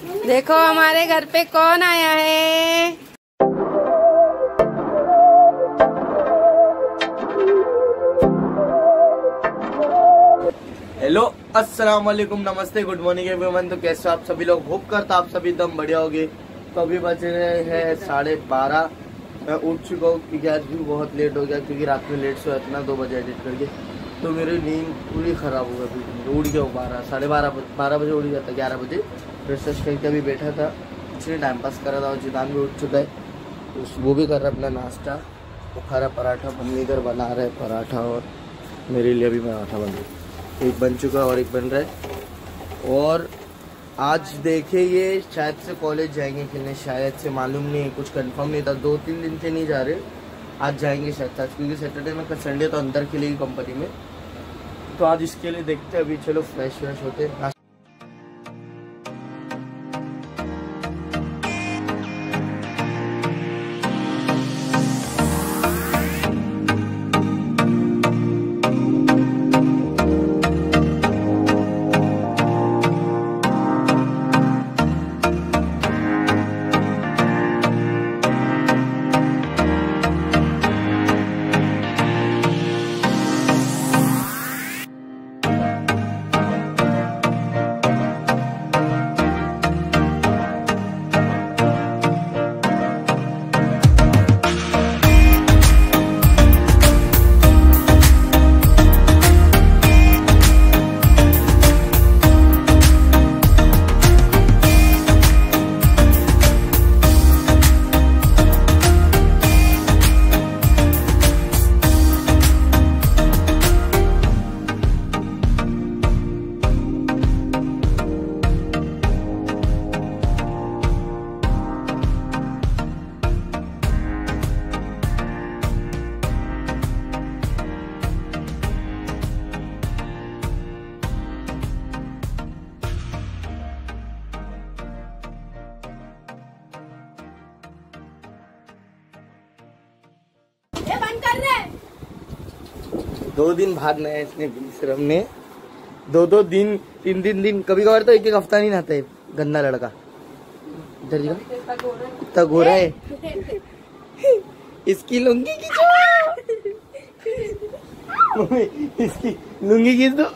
देखो हमारे घर पे कौन आया है। हेलो, अस्सलाम वालेकुम, नमस्ते, गुड मॉर्निंग एवरीवन। तो कैसे आप सभी लोग? होप करता आप सभी एकदम बढ़िया होगे। तो अभी बज रहे हैं 12:30। मैं उठ चुका हूँ क्योंकि आज भी बहुत लेट हो गया, क्योंकि रात में लेट सोया था ना 2 बजे एडिट करके। तो मेरी नींद पूरी ख़राब हो गई। उठ गया हूँ 12 बजे उठ गया था। 11 बजे ब्रश करके अभी बैठा था, इसलिए टाइम पास कर रहा था। और जिदान भी उठ चुका है, वो भी कर रहा है अपना नाश्ता। वो खा रहा पराठा, मम्मी इधर बना रहे पराठा और मेरे लिए भी पराठा बन रहा। एक बन चुका और एक बन रहा है। और आज देखे ये शायद से कॉलेज जाएंगे खेलने, शायद से, मालूम नहीं, कुछ कंफर्म नहीं था। 2-3 दिन से नहीं जा रहे, आज जाएंगे शायद आज, क्योंकि सैटरडे में संडे तो अंदर खेलेगी कंपनी में। तो आज इसके लिए देखते हैं। अभी चलो फ्रेश होते हैं। दो दिन भागना है इसने विश्रम ने। 2 दिन 3 कभी कभार तो 1 हफ्ता नहीं नहाता है गंदा लड़का। इधर इतना गोरा है। इसकी लुंगी खींचो, मम्मी इसकी लुंगी खींच दो।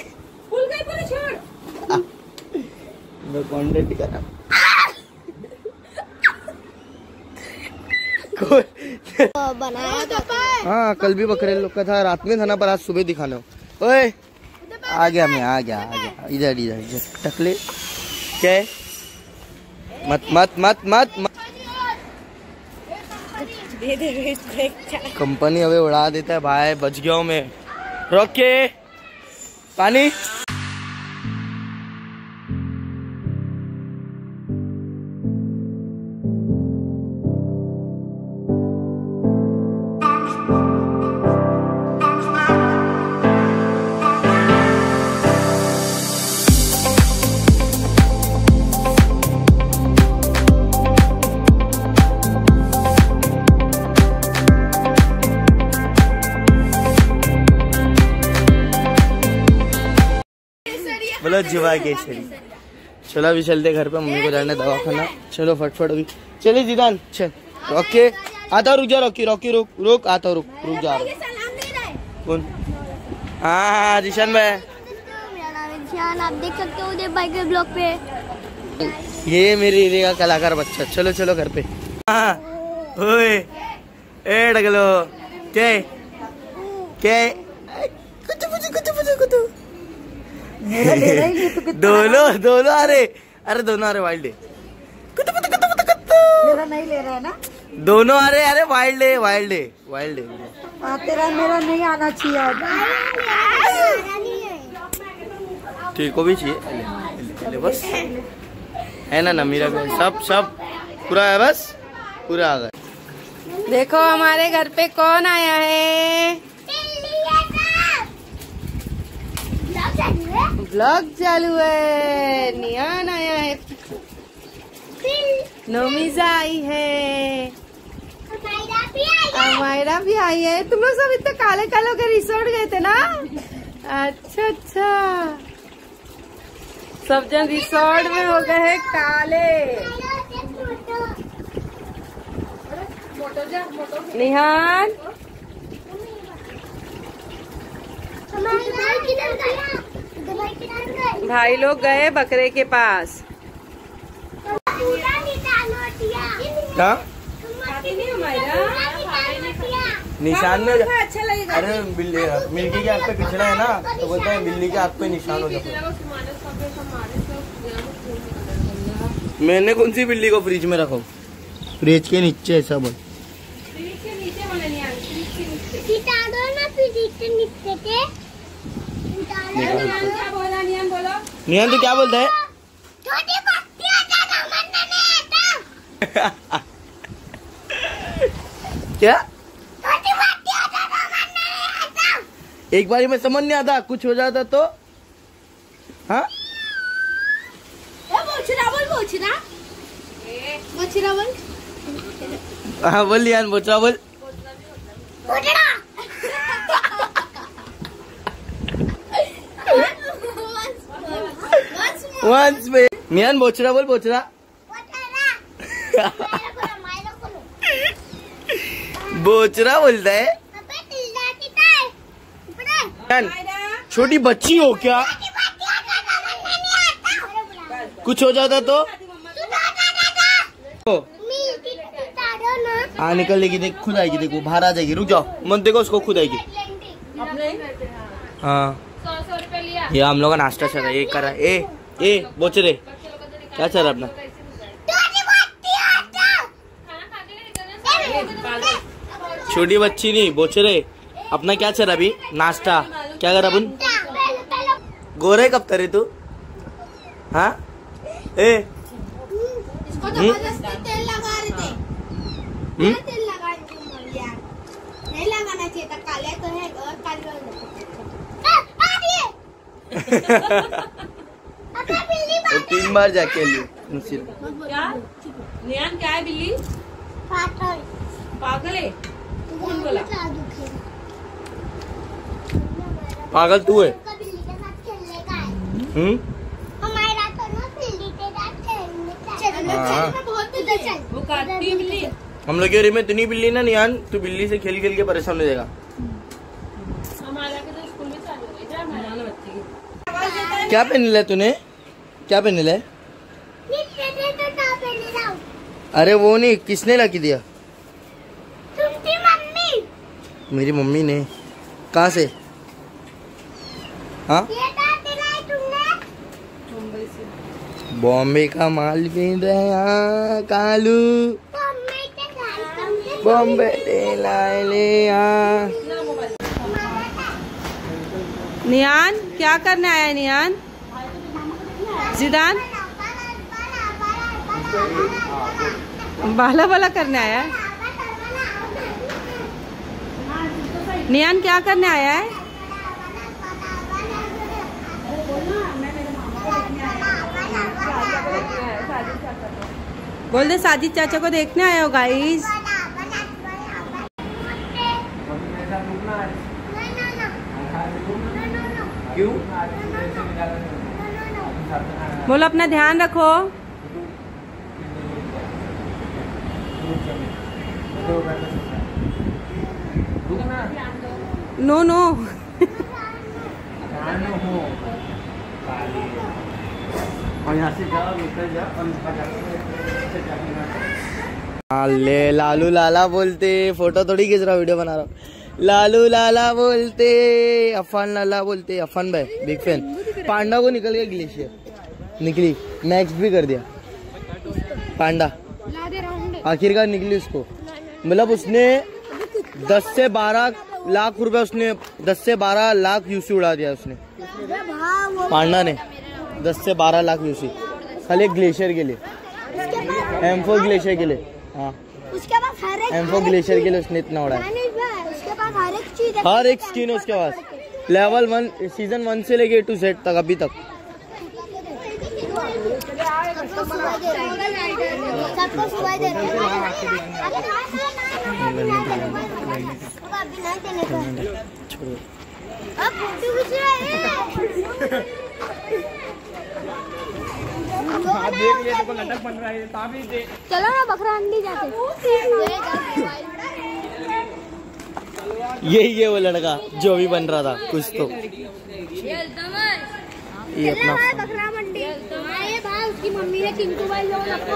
मैं कॉन्टेंट कर रहा हूँ। बनाया था। हाँ, कल भी बकरे लोग का था, रात में था ना, पर आज सुबह दिखाना। ओए आ गया, मैं आ गया। इधर टकले क्या? मत कंपनी अबे उड़ा देता है भाई। बच गया हूँ मैं। रोक के पानी। बोलो जीवा केसरी। चलो अभी चलते घर पे, मम्मी को जाना दवाखाना। चलो फटफट अभी चले जिदान। चल ओके, आता रुक जा। रुक आता रुक जा। कौन? हाँ जिशान भाई, आप देख सकते हो उदय भाई के ब्लॉग पे। ये मेरे एरिया का कलाकार बच्चा। चलो घर पे। हाँ ओए ए डगलो क्या दोनों अरे वाइल्ड है। मेरा नहीं ले रहा है ना। दोनों अरे वाइल्ड है। तेरा मेरा नहीं आना चाहिए। ठीक को भी चाहिए बस, है ना मेरा भी सब पूरा है, बस पूरा आ गया। देखो हमारे घर पे कौन आया है। ब्लॉग चालू है। नियान आया है, नोमिजा आई है, अमायरा भी आई है। तुम लोग सब इतने काले काले के रिसोर्ट गए थे ना? अच्छा सब जन रिसोर्ट में हो गए हैं काले। निहान भाई लोग गए बकरे के पास। क्या निशान में? अच्छा लगेगा। अरे बिल्ली मिल्की के आँख पे पिछड़ा है ना, तो बोलते हैं बिल्ली के आँख पे निशान हो जाता है। मैंने कौन सी बिल्ली को फ्रिज में रखा? फ्रिज के नीचे ऐसा बोल। निहान तो क्या बोलता है? क्या? एक बारी में समझ नहीं आता, कुछ हो जाता तो? हाँ हाँ बोल निहान, बोचरा बोल। वंस में निहान बोचरा बोल, बोचरा। बोचरा बोलता है। छोटी बच्ची हो क्या? कुछ हो जाता तो? हाँ निकल लेगी, देख खुद आएगी, देखो बाहर आ जाएगी। रुक जाओ मत देखो उसको, खुद आएगी। हाँ ये हम लोग का नाश्ता चल रहा है, ये कर रहा है। ए बोचरे क्या चल रहा है अपना? छोटी बच्ची नहीं बोचरे, अपना क्या चल रहा अभी? नाश्ता क्या कर रहा अपन? गोरे कब तरे तू? हाँ ए तेल लगा रहे थे। तेल लगा यार, नहीं लगाना चाहिए था। काले तो है और काले तो 3 बार जाके लिए। क्या निहान क्या है? बिल्ली पागल है। कौन बोला? पागल तू है। हमारा तो ना बिल्ली के साथ खेलने। वो काटती है बिल्ली। हम लोग के एरिया में इतनी बिल्ली ना निहान, तू बिल्ली से खेल खेल के परेशान हो जाएगा। हमारा तो स्कूल में चालू हो गया हमारा बच्चे। क्या पहन लिया तूने? क्या पहन लिया? अरे वो नहीं, किसने ला के दिया? तुम्हारी मम्मी। मेरी मम्मी ने। कहाँ से? हाँ बॉम्बे का माल पहन रहे हैं कालू। बॉम्बे ले लाए ले यहाँ। निहान क्या करने आया है? निहान जिदान बाला बाला करने आया है। निहान क्या करने आया है? बोल दे साजिद चाचा को देखने आया हो गाइस। क्यों? बोलो अपना ध्यान रखो। नो नो और यहाँ से जाओ, निकल जाओ। ले लालू लाला बोलते, फोटो थोड़ी खींच रहा, वीडियो बना रहा हूँ। लालू लाला बोलते, अफान लाला बोलते। अफान भाई बिग फैन। पांडा को निकल गया ग्लेशियर, निकली। नेक्स्ट भी कर दिया पांडा, आखिरकार निकली उसको। मतलब उसने 10 से 12 लाख रुपए, उसने 10 से 12 लाख यूसी उड़ा दिया उसने, पांडा ने। 10 से 12 लाख यूसी खाली ग्लेशियर के लिए, एम्फो ग्लेशियर के लिए। हाँ उसके पास एम्फो ग्लेशियर के लिए उसने इतना उड़ाया। उसके पास हर एक चीज है, हर एक स्किन है उसके पास। लेवल 1 सीजन 1 से लेके A to Z तक अभी तक। सबको सुनाई दे रहा है। चलो ना बकरा अंडी जाते। ये वो लड़का जो भी बन रहा था कुछ तो ये अपना बकरा मंडी ये भाई उसकी मम्मी ने चिंटू भाई लोग सबको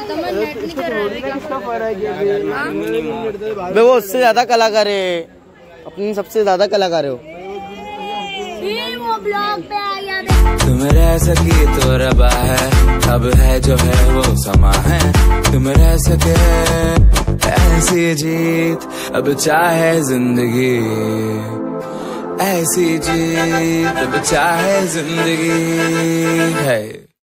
बोल वो उससे ज्यादा कलाकार है, अपनी सबसे ज्यादा कलाकार हो। वो ब्लॉग पे आ गया। तुम रह सकी तो रबा है, अब है जो है वो समा है। तुम रह सके ऐसी जीत, अब चाहे जिंदगी ऐसी जीत, अब चाहे जिंदगी है।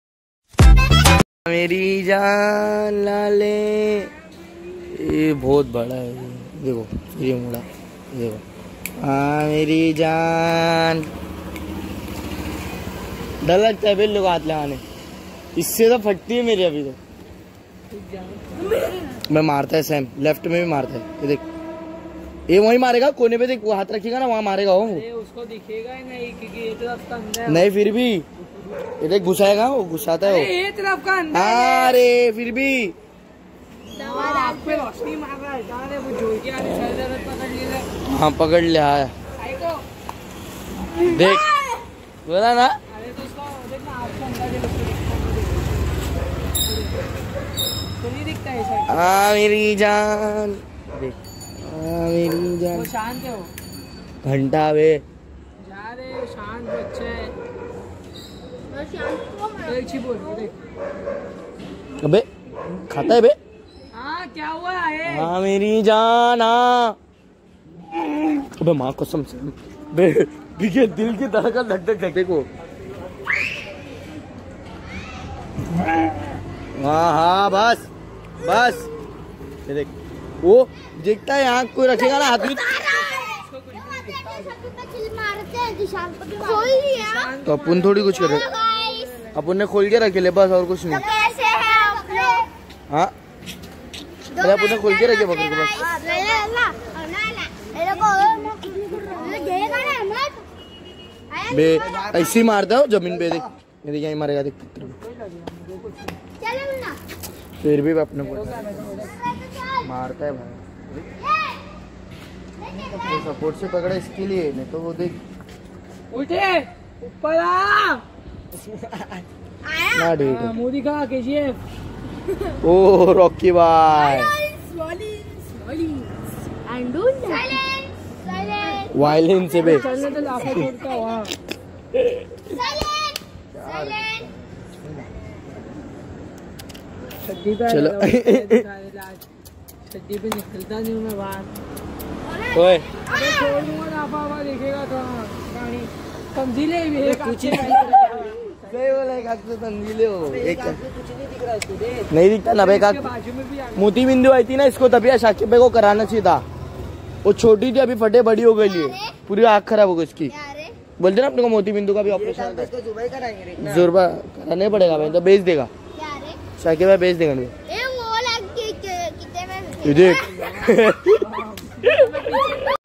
मेरी जान लाले, ये बहुत बड़ा है, देखो ये मुड़ा, देखो हाँ मेरी जान। डर लगता है फिर लोग हाथ लगाने, इससे तो फटती है मेरी अभी तो। मैं मारता है सैम, लेफ्ट में भी मारता है, ये देख ये वही मारेगा कोने पे, देख वो हाथ रखेगा ना वहाँ मारेगा वो। उसको दिखेगा ही नहीं क्योंकि ये तरफ का अंदर है। नहीं फिर भी ये देख घुसाएगा, वो घुसाता है वो। ये तरफ का अंदर है। अरे फिर भी आप पे रोशनी मार रहा है, वो जोड़ के आने पकड़ लिया। हाँ पकड़ लिया है, देख बोला ना। अरे तो उसको देखना आपको अंदर तो नहीं दिखता है। हाँ मेरी जान, देख हाँ मेरी जान। वो शांत है, वो घंटा वे जा रहे शांत बच्चे है। एक चीज बोल देख। अबे खाता है बे। हाँ क्या हुआ है? हाँ मेरी जान हाँ। अबे माँ कसम से बे बिके दिल की धड़कन धक धक धक देखो। हाँ हाँ बस बस ये देख वो देखता है, यहाँ कोई रखेगा ना हाथ में तो अपन थोड़ी कुछ करे, अपन ने खोल के रखे ले बस और कुछ नहीं। हाँ अरे अपन ने खोल के रखे पकड़ के बस। बे ऐसे ही मारता हो जमीन पे, देख ये देख यहीं मारेगा, देख फिर भी अपने को मारता है भाई। सपोर्ट से पकड़ा इसके लिए, नहीं तो वो देख उठे ऊपर आ ना डेट मोदी का KGF। ओ रॉकी भाई वायलिन से बे चलने तो लाखों करोड़ का हुआ। चलो छड्डी पे निकलता नहीं हूँ मैं बाहर। ओए छोड़ दूंगा लाफा देखेगा तो गाड़ी समझिले भी कुछ सही बोला, एक हाथ से तंजीले हो, एक नहीं दिखता ना बे का। बाजू में भी मोती बिंदु आई थी ना, इसको तभी शाकिब भाई को कराना चाहिए था। वो छोटी थी अभी फटे बड़ी हो गई है, पूरी आँख खराब हो गई इसकी। बोलते ना अपने को मोती बिंदु का भी ऑपरेशन जुर्बा कराने पड़ेगा भाई, तो बेच देगा शाकिब भाई, बेच देगा। ये देख